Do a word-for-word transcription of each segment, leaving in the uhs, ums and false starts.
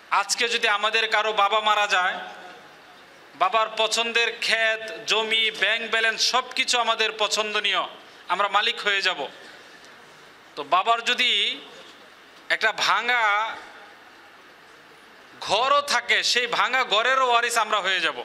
আজকে যদি আমাদের কারো বাবা মারা যায়, বাবার পছন্দের ক্ষেত জমি ব্যাংক ব্যালেন্স সব কিছু আমাদের পছন্দনীয়, আমরা মালিক হয়ে যাব। তো বাবার যদি একটা ভাঙা ঘরও থাকে, সেই ভাঙা ঘরেরও ওয়ারিস আমরা হয়ে যাব।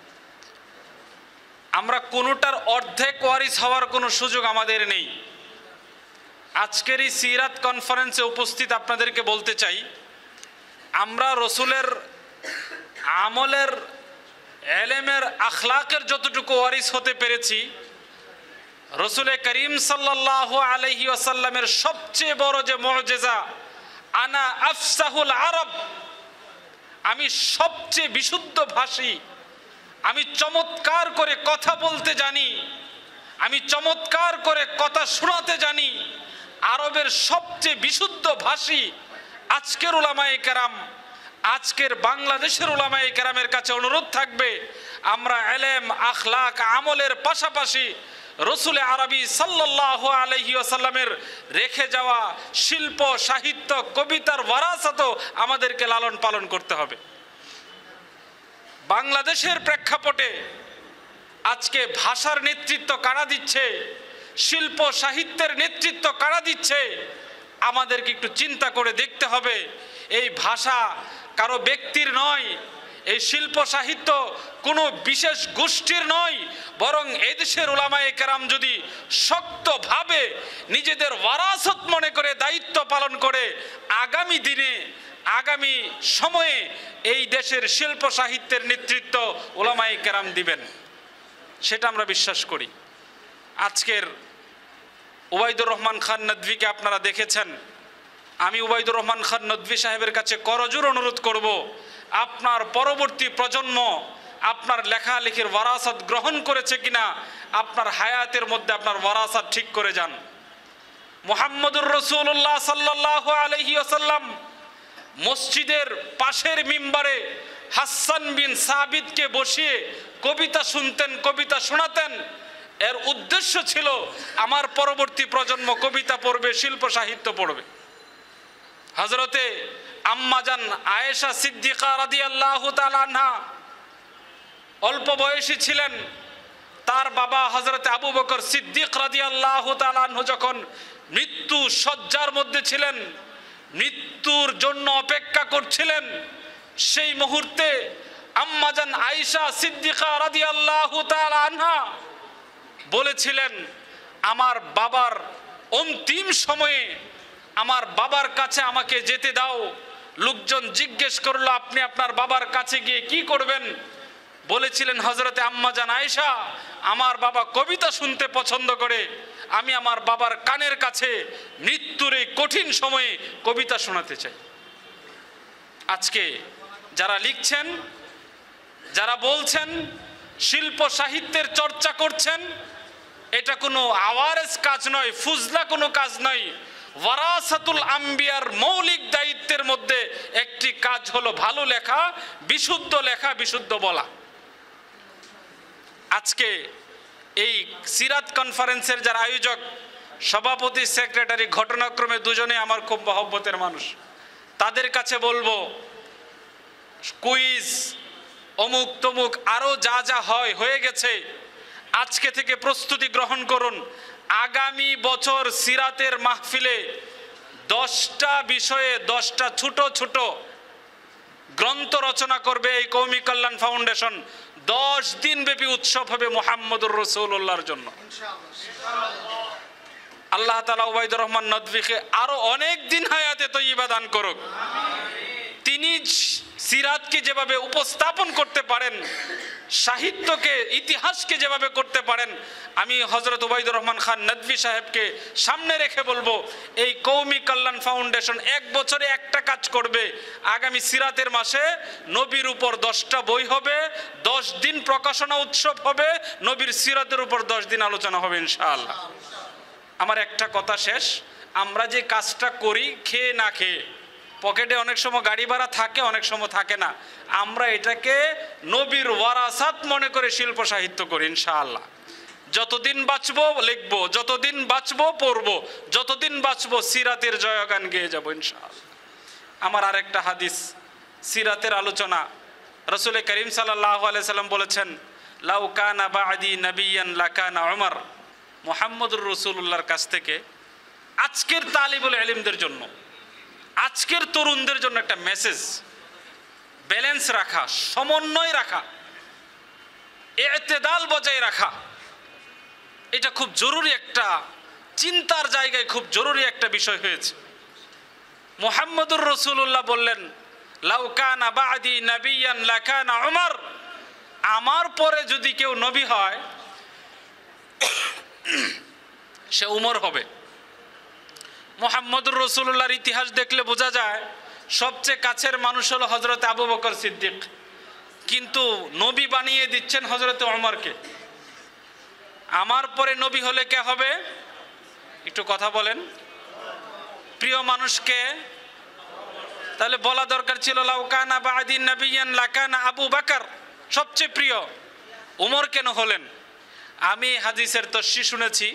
আমরা কোনোটার অর্ধেক ওয়ারিস হওয়ার কোনো সুযোগ আমাদের নেই। আজকের এই সিরাত কনফারেন্সে উপস্থিত আপনাদেরকে বলতে চাই, আমরা রসুলের আমলের এলেমের আখলাকের যতটুকু ওয়ারিস হতে পেরেছি, রসুল করিম সাল্লাল্লাহু আলাইহি ওয়াসাল্লামের সবচেয়ে বড় যে মুআজিজা, আনা আফসাহুল আরব, আমি সবচেয়ে বিশুদ্ধ ভাষী, আমি চমৎকার করে কথা বলতে জানি, আমি চমৎকার করে কথা শোনাতে জানি, আরবের সবচেয়ে বিশুদ্ধ ভাষী আজকের উলামায়ে কেরাম, আজকের বাংলাদেশের উলামায়ে কেরামের কাছে অনুরোধ থাকবে, আমরা এলেম আখলাক আমলের পাশাপাশি রসুল আরবি সাল্লাল্লাহু আলাইহি ওয়াসাল্লামের রেখে যাওয়া শিল্প সাহিত্য কবিতার ওয়ারাসাতও আমাদেরকে লালন পালন করতে হবে। বাংলাদেশের প্রেক্ষাপটে আজকে ভাষার নেতৃত্ব কারা দিচ্ছে, শিল্প সাহিত্যের নেতৃত্ব কারা দিচ্ছে, আমাদেরকে একটু চিন্তা করে দেখতে হবে। এই ভাষা কারো ব্যক্তির নয়, এই শিল্প সাহিত্য কোনো বিশেষ গোষ্ঠীর নয়, বরং এদেশের উলামায়ে কেরাম যদি শক্তভাবে নিজেদের ওয়ারাসত মনে করে দায়িত্ব পালন করে, আগামী দিনে আগামী সময়ে এই দেশের শিল্প সাহিত্যের নেতৃত্ব উলামায়ে কেরাম দিবেন, সেটা আমরা বিশ্বাস করি। আজকের উবাইদুর রহমান খান নদভীকে আপনারা দেখেছেন। আমি উবাইদুর রহমান খান নদভী সাহেবের কাছে করজোর অনুরোধ করব, আপনার পরবর্তী প্রজন্ম আপনার লেখালেখির ওয়ারাসাত গ্রহণ করেছে কিনা আপনার হায়াতের মধ্যে আপনার ওয়ারাসাত ঠিক করে যান। মুহাম্মদুর রাসূলুল্লাহ সাল্লাল্লাহু আলাইহি ওয়াসাল্লাম মসজিদের পাশের মিম্বারে হাসান বিন সাবিতকে বসিয়ে কবিতা শুনতেন, কবিতা শোনাতেন। এর উদ্দেশ্য ছিল আমার পরবর্তী প্রজন্ম কবিতা পড়বে, শিল্প সাহিত্য পড়বে। হযরতে আম্মাজান আয়েশা সিদ্দিকা রাদিয়াল্লাহু তাআলা আনহা অল্প বয়সী ছিলেন। তার বাবা হযরতে আবু বকর সিদ্দিক রাদিয়াল্লাহু তাআলা আনহু যখন মৃত্যু শয্যার মধ্যে ছিলেন, মৃত্যুর জন্য অপেক্ষা করছিলেন, সেই মুহূর্তে আম্মাজান আয়েশা সিদ্দিকা রাদিয়াল্লাহু তাআলা আনহা বলেছিলেন, আমার বাবার অন্তিম সময়ে আমার বাবার কাছে আমাকে যেতে দাও। লোকজন জিজ্ঞেস করলো, আপনি আপনার বাবার কাছে গিয়ে কি করবেন? বলেছিলেন হযরতে আম্মাজান আয়েশা, আমার বাবা কবিতা শুনতে পছন্দ করে, আমি আমার বাবার কানের কাছে মৃত্যুর এই কঠিন সময়ে কবিতা শোনাতে চাই। আজকে যারা লিখছেন, যারা বলছেন, শিল্প সাহিত্যের চর্চা করছেন, এটা কোনো আওয়ারেজ কাজ নয়, ফুজলা কোনো কাজ নয়। ওয়ারাসাতুল আম্বিয়ার মৌলিক দায়িত্বের মধ্যে একটি কাজ হলো ভালো লেখা, বিশুদ্ধ লেখা, বিশুদ্ধ বলা। আজকে এই সিরাত কনফারেন্সের যারা আয়োজক, সভাপতি সেক্রেটারি, ঘটনাক্রমে দুজনে আমার খুব মহব্বতের মানুষ, তাদের কাছে বলবো, কুইজ অমুক তমুক আরো যা যা হয় হয়ে গেছে, আজকে থেকে প্রস্তুতি গ্রহণ করুন। আগামী বছর সিরাতের মাহফিলে দশটা বিষয়ে দশটা ছোট ছোট গ্রন্থ রচনা করবে এই কওমি কল্যাণ ফাউন্ডেশন। দশ দিন ব্যাপী উৎসব হবে মুহাম্মদুর রাসূলুল্লাহর জন্য। আল্লাহ তাআলা উবাইদুর রহমান নদভীকে আরো অনেক দিন হায়াতে তয়্যিবা দান করুক। তিনি সিরাতকে যেভাবে উপস্থাপন করতে পারেন, সাহিত্যকে ইতিহাসকে যেভাবে করতে পারেন, আমি হযরত উবাইদুর রহমান খান নদভী সাহেবকে সামনে রেখে বলবো, এই কওমি কল্যাণ ফাউন্ডেশন এক বছরে একটা কাজ করবে। আগামী সিরাতের মাসে নবীর উপর দশটা বই হবে, দশ দিন প্রকাশনা উৎসব হবে, নবীর সিরাতের উপর দশ দিন আলোচনা হবে ইনশাআল্লাহ। আমার একটা কথা শেষ, আমরা যে কাজটা করি খেয়ে না খেয়ে, পকেটে অনেক সময় গাড়ি ভাড়া থাকে, অনেক সময় থাকে না, আমরা এটাকে নবীর ওয়ারাসাত মনে করে শিল্প সাহিত্য করি ইনশাআল্লাহ। যতদিন বাঁচবো লিখবো, যতদিন বাঁচবো পড়বো, যতদিন বাঁচবো সিরাতের জয়গান গেয়ে যাবো ইনশাআল্লাহ। আমার আরেকটা হাদিস সিরাতের আলোচনা। রাসূল করিম সাল্লাল্লাহু আলাইহি সাল্লাম বলেছেন, লাউ কানা বা'দি নাবিয়ান লাকানা উমর। মুহাম্মদুর রাসূলুল্লাহর কাছ থেকে আজকের তালিবুল ইলমদের জন্য, আজকের তরুণদের জন্য একটা মেসেজ, ব্যালেন্স রাখা, সমন্বয় রাখা, ইতিদাল বজায় রাখা, এটা খুব জরুরি একটা চিন্তার জায়গায় খুব জরুরি একটা বিষয় হয়েছে। মুহাম্মদুর রাসূলুল্লাহ বললেন, লাউ কানা বা'দি নাবিয়ান লাকানা উমর। আমার পরে যদি কেউ নবী হয় সে উমর হবে। মুহাম্মদুর রাসূলুল্লাহর ইতিহাস দেখলে বোঝা যায় সবচেয়ে কাছের মানুষ হলো হযরত আবু বকর সিদ্দিক, কিন্তু নবী বানিয়ে দিচ্ছেন হযরত ওমরকে। আমার পরে নবী হলে কে হবে? একটু কথা বলেন। প্রিয় মানুষকে তাহলে বলা দরকার ছিল, লাউ কানা বা'দি নাবিয়ান লাকানা আবু বকর। সবচেয়ে প্রিয় ওমর কেন হলেন? আমি হাদিসের তফসির শুনেছি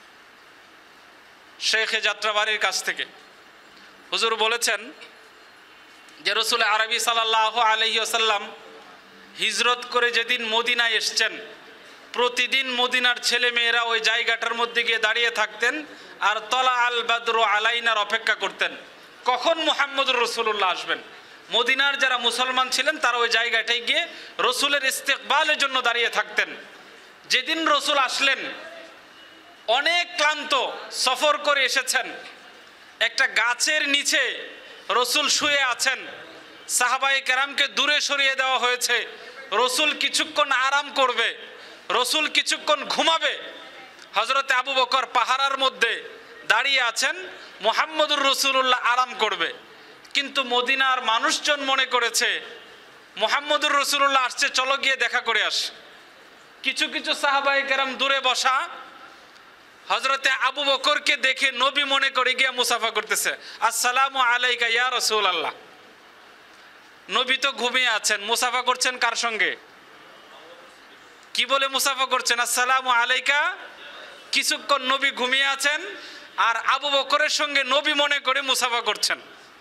শেখে যাত্রাবাড়ির কাছ থেকে। হুজুর বলেছেন যে রাসূল আরবি সাল্লাল্লাহু আলাইহি ওয়াসাল্লাম হিজরত করে যেদিন মদিনায় এসেছেন, প্রতিদিন মদিনার ছেলে মেয়েরা ওই জায়গাটার মধ্যে গিয়ে দাঁড়িয়ে থাকতেন আর তলা আল বাদরু আলাইনার অপেক্ষা করতেন কখন মুহাম্মদুর রাসূলুল্লাহ আসবেন। মদিনার যারা মুসলমান ছিলেন তারা ওই জায়গাটায় গিয়ে রসুলের ইস্তেকবালের জন্য দাঁড়িয়ে থাকতেন। যেদিন রসুল আসলেন, অনেক ক্লান্ত সফর করে এসেছেন, একটা গাছের নিচে রসুল শুয়ে আছেন, সাহাবায়ে কেরামকে দূরে সরিয়ে দেওয়া হয়েছে, রসুল কিছুক্ষণ আরাম করবে, রসুল কিছুক্ষণ ঘুমাবে। হযরতে আবু বকর পাহারার মধ্যে দাঁড়িয়ে আছেন, মুহাম্মদুর রাসূলুল্লাহ আরাম করবে। কিন্তু মদিনার মানুষজন মনে করেছে মুহাম্মদুর রাসূলুল্লাহ আসছে, চলো গিয়ে দেখা করে আসি। কিছু কিছু সাহাবায়ে কেরাম দূরে বসা হযরতে আবু বকরকে দেখে নবী মনে করে গিয়ে মুসাফা করতেছে, আসসালামু আলাইকা ইয়া রাসূলুল্লাহ। নবী তো ঘুমিয়ে আছেন, মুসাফা করছেন কার সঙ্গে? কি বলে মুসাফা করছেন? আসসালামু আলাইকা। কিছুক্ষণ নবী ঘুমিয়ে আছেন আর আবু বকরের সঙ্গে নবী মনে করে মুসাফা করছেন।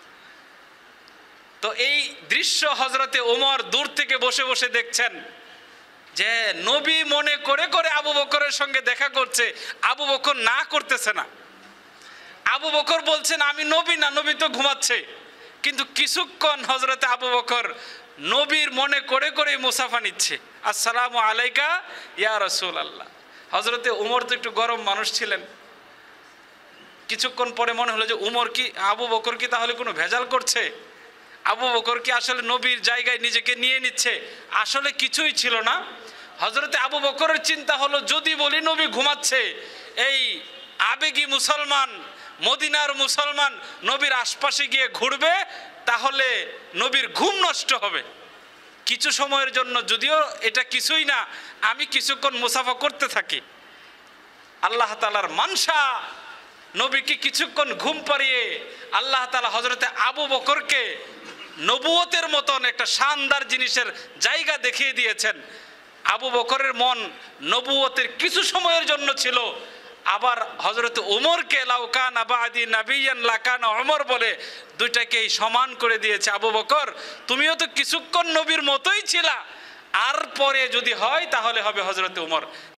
তো এই দৃশ্য হযরতে ওমর দূর থেকে বসে বসে দেখছেন যে নবী মনে করে করে আবু বকরের সঙ্গে দেখা করছে, আবু বকর না করতেছে না। আবু বকর বলছেন আমি নবী না, নবী তো ঘুমাচ্ছে। কিন্তু কিছুক্ষণ হযরতে আবু বকর নবীর মনে করে করে মুসাফা নিচ্ছে, আসসালামু আলাইকা ইয়া রাসূলুল্লাহ। হযরতে উমর তো একটু গরম মানুষ ছিলেন, কিছুক্ষণ পরে মনে হলো যে উমর কি, আবু বকর কি তাহলে কোনো ভেজাল করছে? আবু বকর কি আসলে নবীর জায়গায় নিজেকে নিয়ে নিচ্ছে? আসলে কিছুই ছিল না। হযরতে আবু বকরের চিন্তা হলো, যদি বলি নবী ঘুমাচ্ছে, এই আবেগী মুসলমান, মদিনার মুসলমান নবীর আশপাশে গিয়ে ঘুরবে, তাহলে নবীর ঘুম নষ্ট হবে। কিছু সময়ের জন্য, যদিও এটা কিছুই না, আমি কিছুক্ষণ মুসাফা করতে থাকি। আল্লাহ তাআলার মানসা, নবীকে কিছুক্ষণ ঘুম পাড়িয়ে আল্লাহ তাআলা হযরতে আবু বকরকে নবুয়তের মতন একটা শানদার জিনিসের জায়গা দেখিয়ে দিয়েছেন। আবু বকরের মন নবুয়তের কিছু সময়ের জন্য ছিল, আবার হযরত ওমরকে লাউ কানা বা'দি নাবিয়ান লাকানা ওমর বলে দুইটাকেই সমান করে দিয়েছে। আবু বকর, তুমিও তো কিছুক্ষণ নবীর মতোই ছিলা, আর পরে যদি হয় তাহলে হবে হযরত ওমর।